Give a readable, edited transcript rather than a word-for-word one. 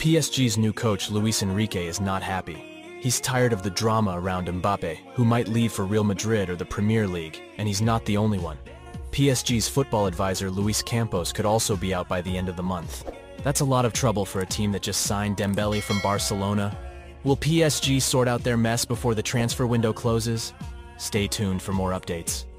PSG's new coach Luis Enrique is not happy. He's tired of the drama around Mbappe, who might leave for Real Madrid or the Premier League, and he's not the only one. PSG's football advisor Luis Campos could also be out by the end of the month. That's a lot of trouble for a team that just signed Dembele from Barcelona. Will PSG sort out their mess before the transfer window closes? Stay tuned for more updates.